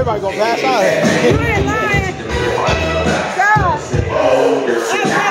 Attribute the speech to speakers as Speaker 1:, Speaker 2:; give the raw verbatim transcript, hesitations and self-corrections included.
Speaker 1: Everybody gonna pass out here.
Speaker 2: You ain't lying. God.